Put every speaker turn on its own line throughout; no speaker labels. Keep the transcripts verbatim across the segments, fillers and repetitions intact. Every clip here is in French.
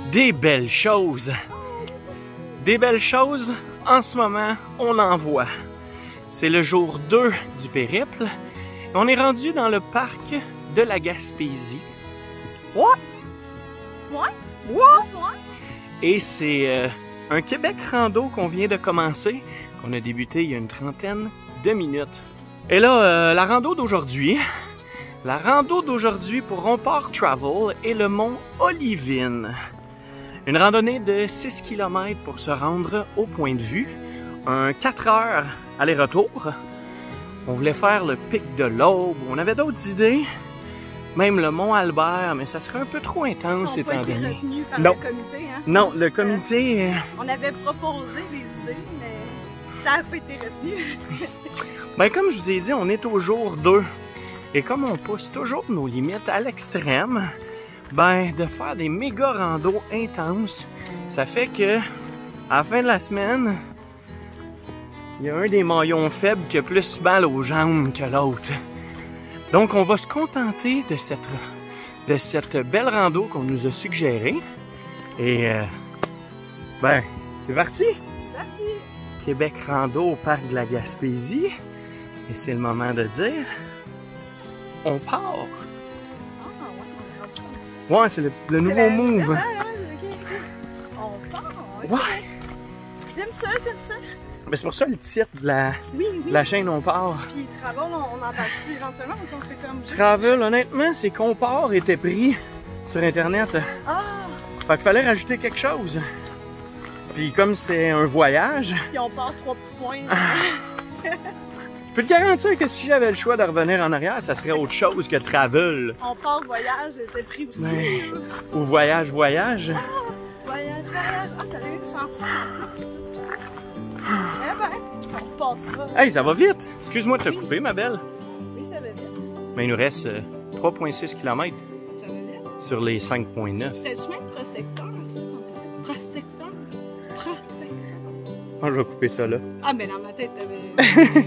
Des belles choses. Des belles choses, en ce moment, on en voit. C'est le jour deux du périple. On est rendu dans le parc de la Gaspésie. Ouais!
Ouais?
Ouais! Et c'est euh, un Québec rando qu'on vient de commencer, qu'on a débuté il y a une trentaine de minutes. Et là, euh, la rando d'aujourd'hui, la rando d'aujourd'hui pour Rompart Travel est le mont Olivine. Une randonnée de six kilomètres pour se rendre au point de vue, un quatre heures aller-retour. On voulait faire le pic de l'Aube, on avait d'autres idées, même le mont Albert, mais ça serait un peu trop intense étant donné.
On n'a pas été retenu par
non.
le comité, hein?
Non, le comité...
On avait proposé des idées, mais ça n'a pas été retenu.
Ben, comme je vous ai dit, on est au jour deux. Et comme on pousse toujours nos limites à l'extrême, ben, de faire des méga randos intenses, ça fait que, à la fin de la semaine, il y a un des maillons faibles qui a plus mal aux jambes que l'autre. Donc, on va se contenter de cette, de cette belle rando qu'on nous a suggérée. Et, euh, ben, c'est parti!
C'est parti!
Québec rando au parc de la Gaspésie. Et c'est le moment de dire, on part!
Ah, ouais, on est rendu comme ça.
Ouais, c'est le, le nouveau
la...
move.
Ah, ouais, ok, ok. On part, ok.
Ouais!
J'aime ça, j'aime ça.
Mais c'est pour ça le titre de la,
Oui, oui.
de la chaîne On part.
Puis Travel, on, on en parle-tu éventuellement ou ça on fait comme... juste-
Travel, honnêtement, c'est qu'on part était pris sur Internet.
Ah!
Fait qu'il fallait rajouter quelque chose. Puis comme c'est un voyage,
Puis on part trois petits points.
je peux te garantir que si j'avais le choix de revenir en arrière, ça serait autre chose que Travel.
On part voyage, était pris aussi.
Ouais. Ou voyage, voyage.
Ah, voyage, voyage. Ah, t'avais une chanson. Eh ben, on repassera.
Hey, ça va vite! Excuse-moi de te couper, ma belle.
Oui, ça va vite.
Mais il nous reste euh, trois virgule six kilomètres
Ça va vite.
sur les cinq virgule neuf.
C'était le chemin de Protecteur, ça, qu'on avait. Protecteur. Protecteur.
Oh, je vais couper ça là.
Ah, mais dans ma tête, t'avais...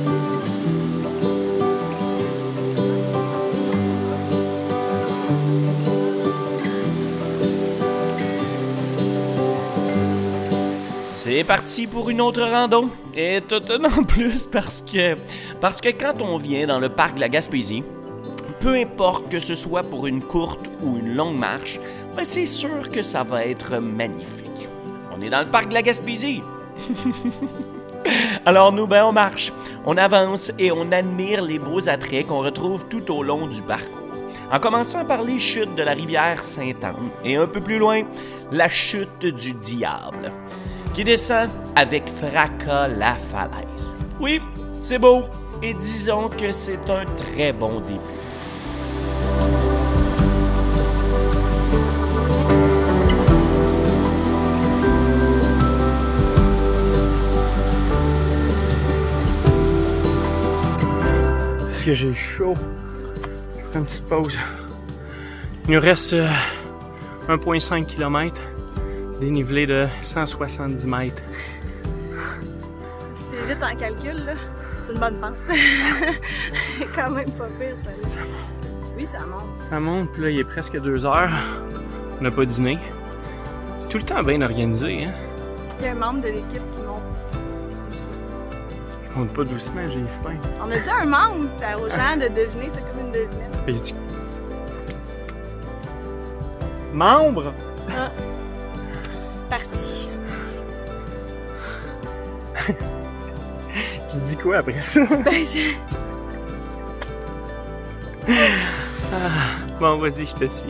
C'est parti pour une autre rando. Et tout en plus parce que, parce que quand on vient dans le parc de la Gaspésie, peu importe que ce soit pour une courte ou une longue marche, ben c'est sûr que ça va être magnifique. On est dans le parc de la Gaspésie. Alors nous, ben on marche, on avance et on admire les beaux attraits qu'on retrouve tout au long du parcours. En commençant par les chutes de la rivière Sainte-Anne et un peu plus loin, la chute du Diable, qui descend avec fracas la falaise. Oui, c'est beau, et disons que c'est un très bon début.
Parce que j'ai chaud. Je ferai une petite pause. Il nous reste euh, un virgule cinq kilomètres. Dénivelé de cent soixante-dix mètres.
Si t'es vite en calcul, là, c'est une bonne pente. Quand même pas pire, ça. Ça monte. Oui, ça monte.
Ça monte, puis là, il est presque deux heures. On n'a pas dîné. Tout le temps bien organisé, hein?
Il y a un membre de l'équipe qui monte doucement.
Je monte pas doucement, j'ai faim.
On a dit un membre, c'était aux gens de deviner, c'est comme une devinette.
J'ai dit... Membre!
Ah. Parti.
Tu dis quoi après ça?
Ben, je...
Ah, bon, vas-y, je te suis.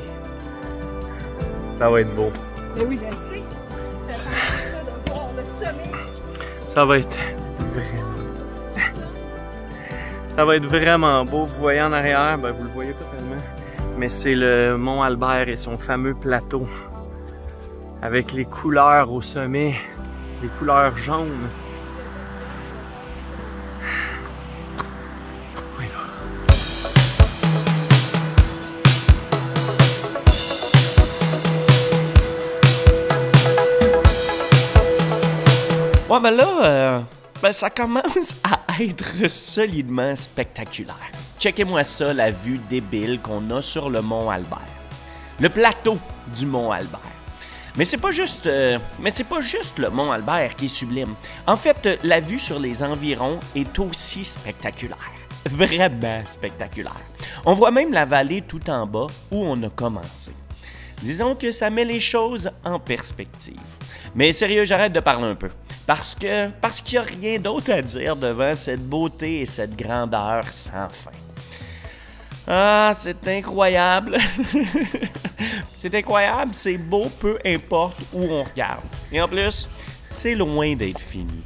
Ça va être beau.
Ben oui, je le sais. J'attends ça de voir le sommet.
Ça va être vraiment... Ça va être vraiment beau. Vous voyez en arrière, ben vous le voyez pas tellement, mais c'est le mont Albert et son fameux plateau. Avec les couleurs au sommet, les couleurs jaunes. On y va.
Ouais, ben là, euh, ben ça commence à être solidement spectaculaire. Checkez-moi ça, la vue débile qu'on a sur le mont Albert. Le plateau du mont Albert. Mais c'est pas juste, euh, mais c'est pas juste le mont Albert qui est sublime. En fait, la vue sur les environs est aussi spectaculaire. Vraiment spectaculaire. On voit même la vallée tout en bas où on a commencé. Disons que ça met les choses en perspective. Mais sérieux, j'arrête de parler un peu. Parce que parce qu'il n'y a rien d'autre à dire devant cette beauté et cette grandeur sans fin. Ah, c'est incroyable. C'est incroyable, c'est beau, peu importe où on regarde. Et en plus, c'est loin d'être fini.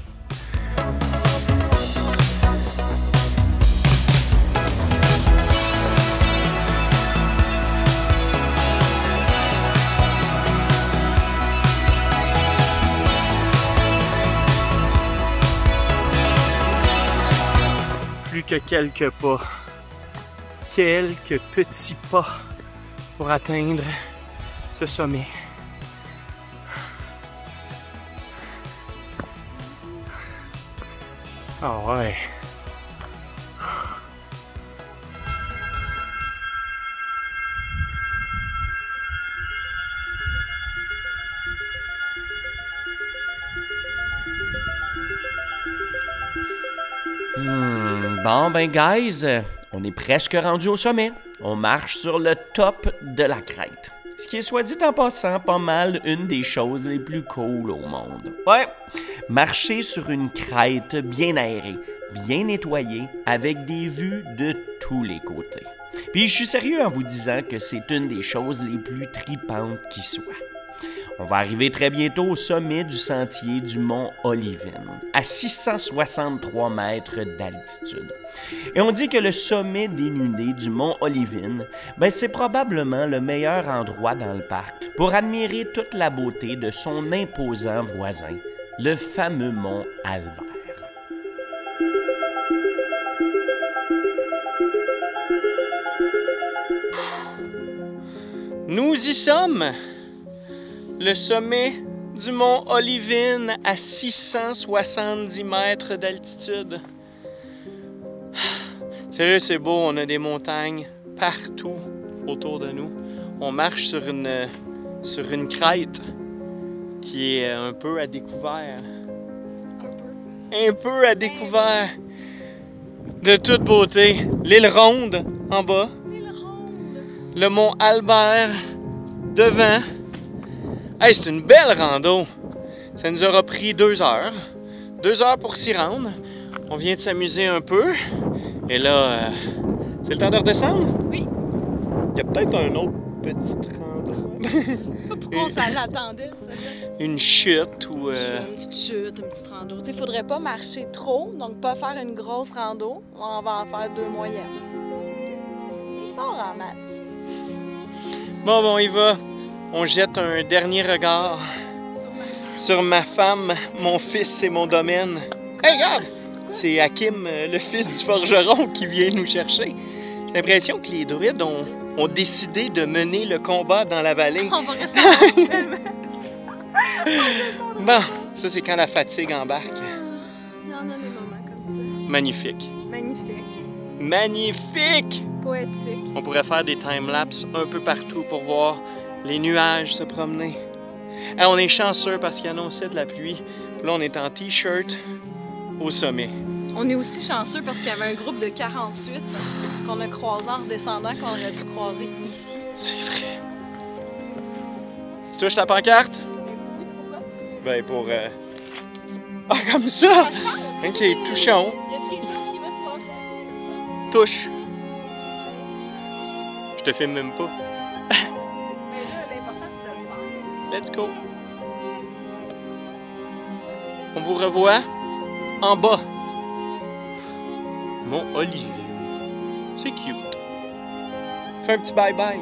Plus que quelques pas. Quelques petits pas pour atteindre ce sommet. Ah ouais.
Hmm, bon ben guys, on est presque rendu au sommet. On marche sur le top de la crête. Ce qui est soit dit en passant pas mal une des choses les plus cool au monde. Ouais, marcher sur une crête bien aérée, bien nettoyée, avec des vues de tous les côtés. Puis je suis sérieux en vous disant que c'est une des choses les plus tripantes qui soit. On va arriver très bientôt au sommet du sentier du mont Olivine, à six cent soixante-trois mètres d'altitude. Et on dit que le sommet dénudé du mont Olivine, ben c'est probablement le meilleur endroit dans le parc pour admirer toute la beauté de son imposant voisin, le fameux mont Albert.
Nous y sommes! Le sommet du mont Olivine à six cent soixante-dix mètres d'altitude. Sérieux, c'est beau, on a des montagnes partout autour de nous. On marche sur une, sur une crête qui est un peu à découvert. Un peu à découvert de toute beauté. L'île Ronde en bas. Le mont Albert devant. Hey, c'est une belle rando! Ça nous aura pris deux heures. Deux heures pour s'y rendre. On vient de s'amuser un peu. Et là, euh, c'est le temps de redescendre?
Oui.
Il y a peut-être un autre petit rando.
Pourquoi on s'en l'attendait, ça?
Une chute ou... Euh...
Une petite chute, une petite rando. Il ne faudrait pas marcher trop, donc pas faire une grosse rando. On va en faire deux moyennes. Il est fort en maths.
Bon, bon, il va. On jette un dernier regard sur ma femme, mon fils et mon domaine. Hey, regarde! C'est Hakim, le fils du forgeron, qui vient nous chercher. J'ai l'impression que les druides ont, ont décidé de mener le combat dans la vallée.
On va rester
Bon, ça c'est quand la fatigue embarque.
Il y en a des moments comme ça.
Magnifique.
Magnifique.
Magnifique!
Poétique.
On pourrait faire des time-lapse un peu partout pour voir les nuages se promener. Hey, on est chanceux parce qu'il annonçait de la pluie. Puis là, on est en t-shirt au sommet.
On est aussi chanceux parce qu'il y avait un groupe de quarante-huit qu'on a croisé en redescendant qu'on aurait pu croiser ici.
C'est vrai. Tu touches la pancarte?
Oui, pourquoi?
Ben, pour... Euh... Ah, comme ça!
La chance,
Ok,
c'est...
touchons.
Y a-t-il quelque chose qui va se passer?
Touche. Je te filme même pas.
Mais là, l'important, c'est de le faire.
Let's go. On vous revoit en bas. Mont Olivine. C'est cute. Fais un petit bye-bye.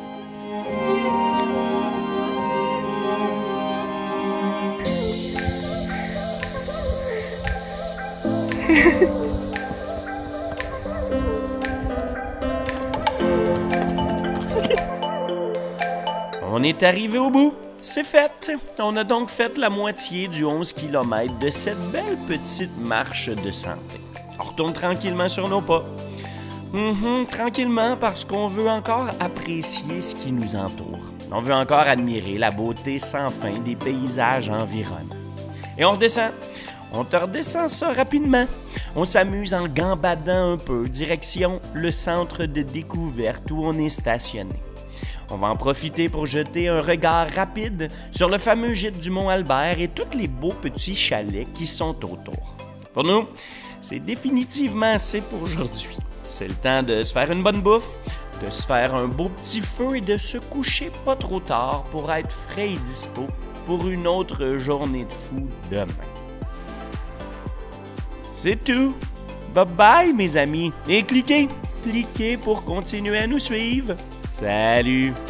On est arrivé au bout. C'est fait. On a donc fait la moitié du onze kilomètres de cette belle petite marche de santé. On retourne tranquillement sur nos pas. Mhm, tranquillement, parce qu'on veut encore apprécier ce qui nous entoure. On veut encore admirer la beauté sans fin des paysages environnants. Et on redescend. On te redescend ça rapidement. On s'amuse en gambadant un peu, direction le centre de découverte où on est stationné. On va en profiter pour jeter un regard rapide sur le fameux gîte du Mont-Albert et tous les beaux petits chalets qui sont autour. Pour nous, c'est définitivement assez pour aujourd'hui. C'est le temps de se faire une bonne bouffe, de se faire un beau petit feu et de se coucher pas trop tard pour être frais et dispo pour une autre journée de fou demain. C'est tout. Bye bye mes amis. Et cliquez, cliquez pour continuer à nous suivre. Salut!